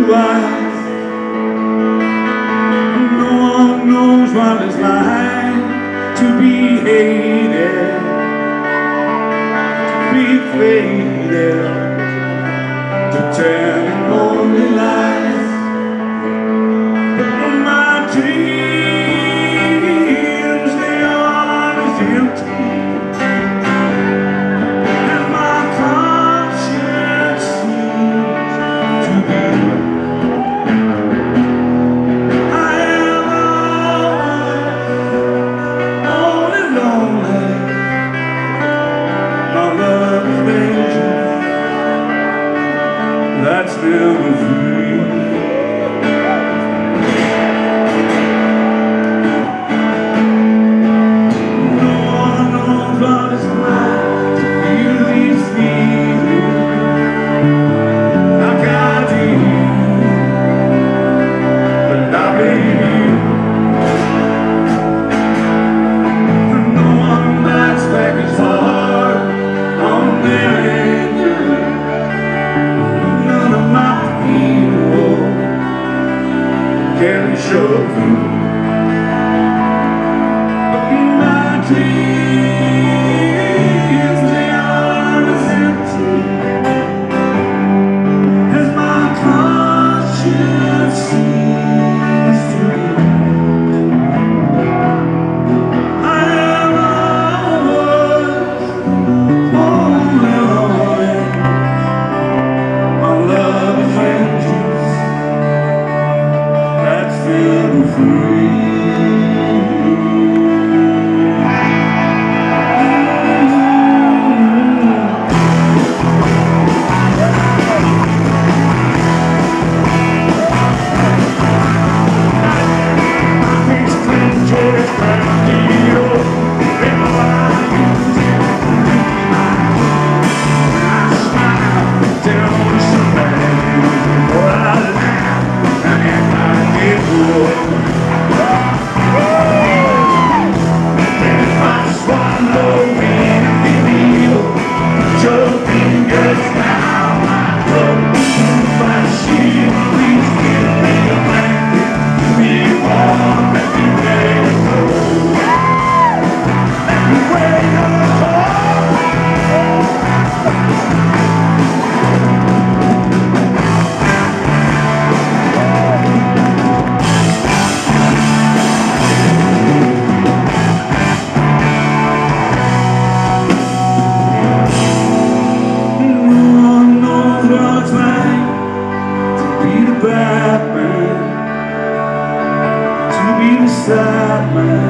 blue eyes. No one knows what it's like to be hated, to be faded, to tell lonely lies. But my dreams, they are as empty as my conscience seems to be. I am always only lonely. My love is vengeance, that's never free. Can show through, but my dreams, they are as empty as my conscience seems to be. I am always only lonely. My love is vengeance, that's never free. Bad man, to be the sad man.